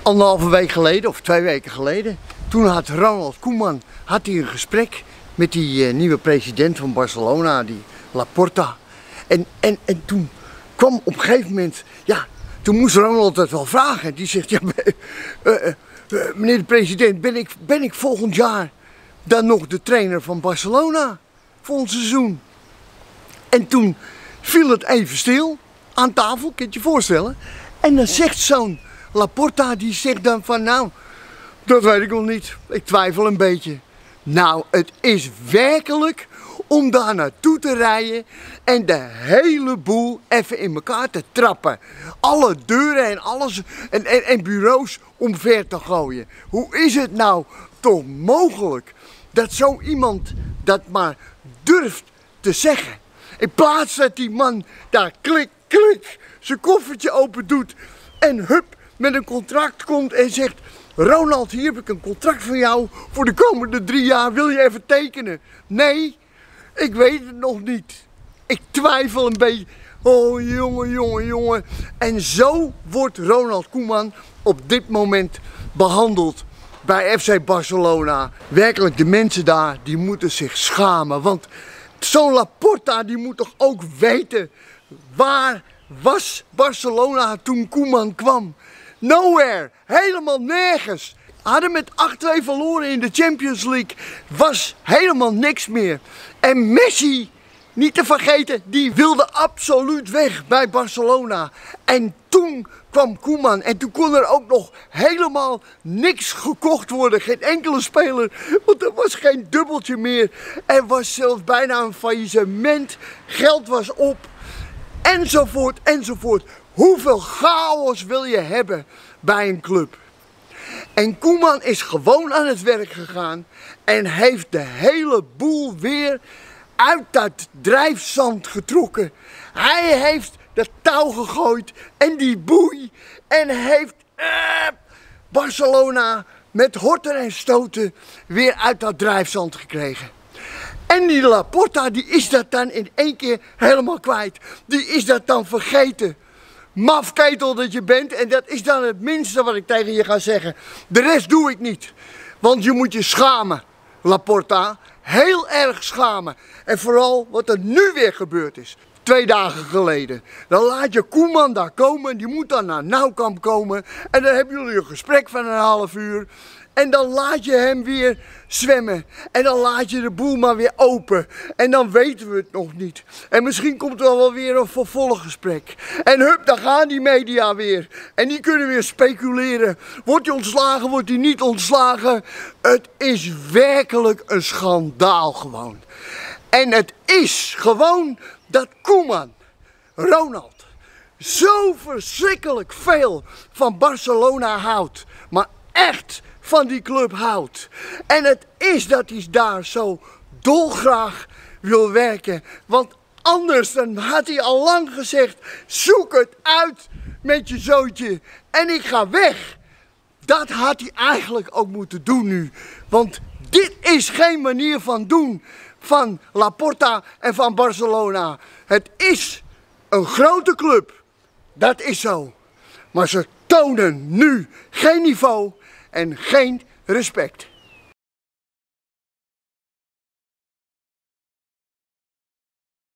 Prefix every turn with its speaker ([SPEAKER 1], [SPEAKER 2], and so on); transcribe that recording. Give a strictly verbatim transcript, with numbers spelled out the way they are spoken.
[SPEAKER 1] Anderhalve week geleden of twee weken geleden, toen had Ronald Koeman had hij een gesprek met die uh, nieuwe president van Barcelona, die Laporta. En, en, en toen kwam op een gegeven moment, ja, toen moest Ronald het wel vragen. Die zegt, ja, uh, uh, uh, meneer de president, ben ik, ben ik volgend jaar dan nog de trainer van Barcelona? Volgend seizoen. En toen viel het even stil aan tafel, kun je je voorstellen. En dan zegt zo'n Laporta, die zegt dan van, nou, dat weet ik nog niet. Ik twijfel een beetje. Nou, het is werkelijk om daar naartoe te rijden en de hele boel even in elkaar te trappen. Alle deuren en alles en, en, en bureaus omver te gooien. Hoe is het nou toch mogelijk dat zo iemand dat maar durft te zeggen? In plaats dat die man daar klik, klik, zijn koffertje open doet en hup, met een contract komt en zegt, Ronald, hier heb ik een contract van jou voor de komende drie jaar, wil je even tekenen? Nee, ik weet het nog niet. Ik twijfel een beetje. Oh jongen, jongen, jongen. En zo wordt Ronald Koeman op dit moment behandeld bij F C Barcelona. Werkelijk, de mensen daar, die moeten zich schamen. Want zo'n Laporta, die moet toch ook weten, waar was Barcelona toen Koeman kwam? Nowhere, helemaal nergens. Hadden met acht twee verloren in de Champions League, was helemaal niks meer. En Messi, niet te vergeten, die wilde absoluut weg bij Barcelona. En toen kwam Koeman en toen kon er ook nog helemaal niks gekocht worden. Geen enkele speler, want er was geen dubbeltje meer. Er was zelfs bijna een faillissement, geld was op, enzovoort, enzovoort. Hoeveel chaos wil je hebben bij een club? En Koeman is gewoon aan het werk gegaan en heeft de hele boel weer uit dat drijfzand getrokken. Hij heeft de touw gegooid en die boei en heeft uh, Barcelona met horten en stoten weer uit dat drijfzand gekregen. En die Laporta, die is dat dan in één keer helemaal kwijt. Die is dat dan vergeten. Mafketel dat je bent, en dat is dan het minste wat ik tegen je ga zeggen. De rest doe ik niet. Want je moet je schamen, Laporta. Heel erg schamen. En vooral wat er nu weer gebeurd is. Twee dagen geleden. Dan laat je Koeman daar komen, die moet dan naar Nou Camp komen. En dan hebben jullie een gesprek van een half uur. En dan laat je hem weer zwemmen. En dan laat je de boel maar weer open. En dan weten we het nog niet. En misschien komt er wel weer een vervolggesprek. En hup, dan gaan die media weer. En die kunnen weer speculeren. Wordt hij ontslagen, wordt hij niet ontslagen? Het is werkelijk een schandaal gewoon. En het is gewoon dat Koeman, Ronald, zo verschrikkelijk veel van Barcelona houdt. Maar echt van die club houdt. En het is dat hij daar zo dolgraag wil werken. Want anders dan had hij al lang gezegd, zoek het uit met je zootje en ik ga weg. Dat had hij eigenlijk ook moeten doen nu. Want dit is geen manier van doen van Laporta en van Barcelona. Het is een grote club. Dat is zo. Maar ze tonen nu geen niveau en geen respect.